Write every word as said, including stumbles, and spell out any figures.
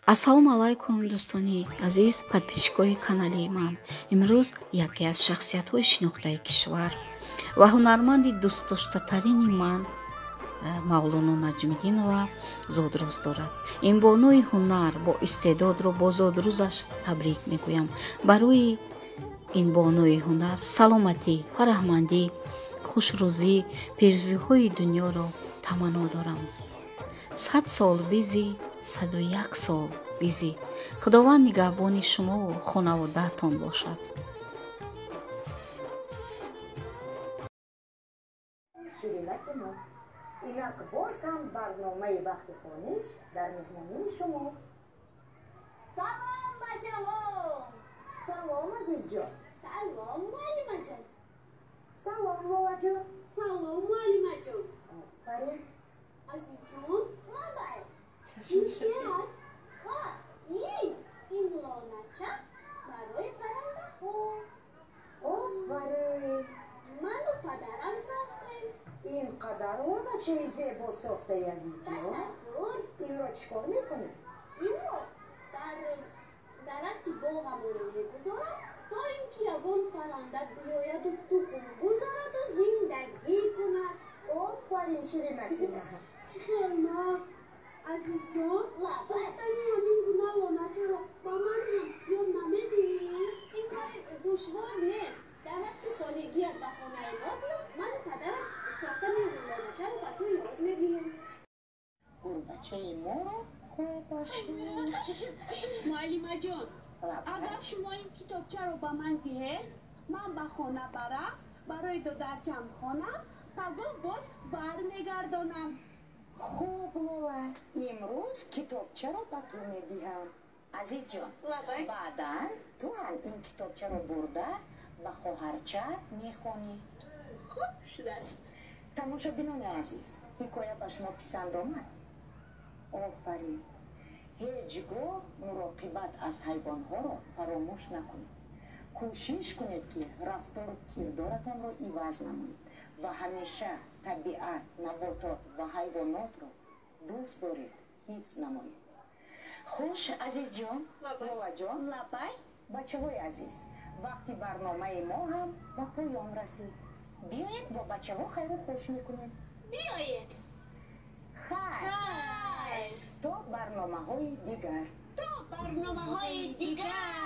ассалому алайкум дӯстони азиз подписчикои канали ман. имрӯз яке аз шахсиятҳои шинохтаи кишвар ва ҳунарманди дӯстдоштатарини ман мавлоно наҷмиддинова зодрӯз дорад. ин бонуи ҳунар бо истеъдодро бо зодрӯзаш табрик мегӯям. барои ин бонуи ҳунар саломатӣ, фараҳмандӣ, хушрӯзӣ, пирӯзиҳои дунёро таманно дорам. сад сол бизи, саду як сол бизи. худованд нигаҳбони шумову хонаводаатон бошад. ширинаки мо инак боз ҳам барномаи вақти хониш дар меҳмонии шумост. салом бачаҳо. салом азизҷон. салом муаллимаҷон. салом воваҷон. салом муаллимаҷон. офарин азизҷон. бобай ин чи аст? ва ин ин лонача барои паранда. офарин ману падарам сохтем. ин қадар лоначаи зебо сохтаи азизҷон. ташаккур. инро чӣ кор мекунад? инро дар дарахти боғамон мегузорам то ин ки ягон парранда биёяду тухм гузораду зиндагӣ кунад. офарин ширинаки ма. чӣ хел маст азизҷон. сохтани ҳамин гуна лоначаро ба ман ҳам ёд намедиҳӣ? ин кори душвор нест. дар вақти хонагият ба хонаи мо биё, ману падарам сохтани лоначаро ба ту ёд медиҳем. гурбачаи моро хуб аст. муаллимаҷон, агар шумо ин китобчаро ба ман диҳед, ман ба хона барам, барои додарчам хонам, пагоҳ боз бармегардонам. хуб лола, имрӯз китобчаро ба ту медиҳам. азизҷон, баъдан ту ҳам ин китобчаро бурда ба хоҳарчаат мехонӣ. хуб шудааст. тамошобинони азиз, ҳикоя ба шумо писанд омад? офарин. ҳеҷ гоҳ муроқибат аз ҳайвонҳоро фаромӯш накунед. кӯшиш кунед ки рафтору кирдоратонро иваз намоед ва ҳамеша табиат, наботот ва ҳайвонотро дӯст доред, ҳифз намоед. хуш азизҷон, лолаҷон, лабай. бачаҳои азиз, вақти барномаи мо ҳам ба поён расид. биёед бо бачаҳо хайру хуш мекунем. биёед. хайр. хайр. то барномаҳои дигар. то барномаҳои дигар.